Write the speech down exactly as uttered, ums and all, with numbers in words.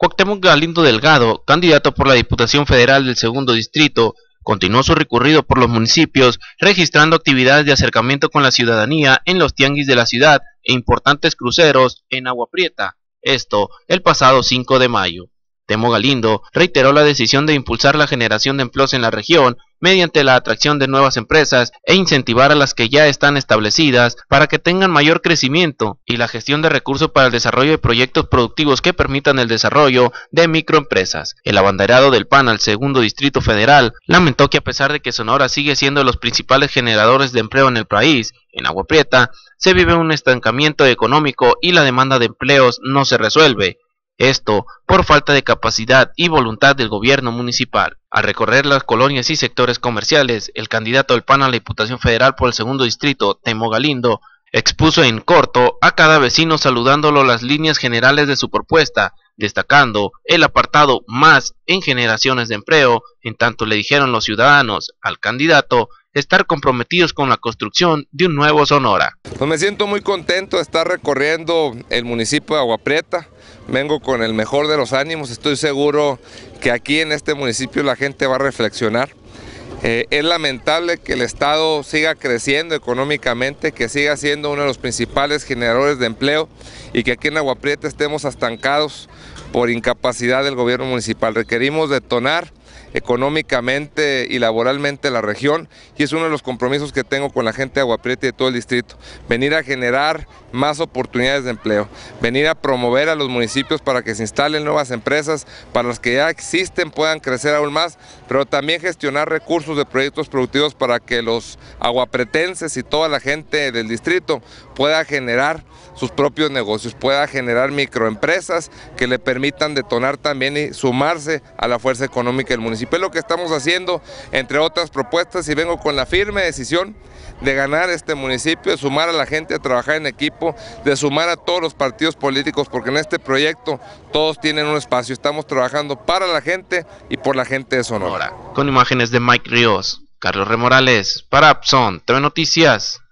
Cuauhtémoc Galindo Delgado, candidato por la Diputación Federal del Segundo Distrito, continuó su recorrido por los municipios, registrando actividades de acercamiento con la ciudadanía en los tianguis de la ciudad e importantes cruceros en Agua Prieta, esto el pasado cinco de mayo. Temo Galindo reiteró la decisión de impulsar la generación de empleos en la región mediante la atracción de nuevas empresas e incentivar a las que ya están establecidas para que tengan mayor crecimiento y la gestión de recursos para el desarrollo de proyectos productivos que permitan el desarrollo de microempresas. El abanderado del P A N al Segundo Distrito Federal lamentó que a pesar de que Sonora sigue siendo de los principales generadores de empleo en el país, en Agua Prieta se vive un estancamiento económico y la demanda de empleos no se resuelve. Esto por falta de capacidad y voluntad del gobierno municipal. Al recorrer las colonias y sectores comerciales, el candidato del P A N a la Diputación Federal por el Segundo Distrito, Temo Galindo, expuso en corto a cada vecino saludándolo las líneas generales de su propuesta, destacando el apartado más en generaciones de empleo, en tanto le dijeron los ciudadanos al candidato estar comprometidos con la construcción de un nuevo Sonora. Pues me siento muy contento de estar recorriendo el municipio de Agua Prieta. Vengo con el mejor de los ánimos, estoy seguro que aquí en este municipio la gente va a reflexionar. Eh, es lamentable que el Estado siga creciendo económicamente, que siga siendo uno de los principales generadores de empleo y que aquí en Agua Prieta estemos estancados por incapacidad del gobierno municipal. Requerimos detonar económicamente y laboralmente la región y es uno de los compromisos que tengo con la gente de Agua Prieta y de todo el distrito, venir a generar más oportunidades de empleo, venir a promover a los municipios para que se instalen nuevas empresas, para las que ya existen puedan crecer aún más, pero también gestionar recursos de proyectos productivos para que los aguapretenses y toda la gente del distrito pueda generar sus propios negocios, pueda generar microempresas que le permitan detonar también y sumarse a la fuerza económica del municipio. Es lo que estamos haciendo, entre otras propuestas, y vengo con la firme decisión de ganar este municipio, de sumar a la gente a trabajar en equipo, de sumar a todos los partidos políticos, porque en este proyecto todos tienen un espacio. Estamos trabajando para la gente y por la gente de Sonora. Con imágenes de Mike Ríos, Carlos Remorales, para Abson T V Noticias.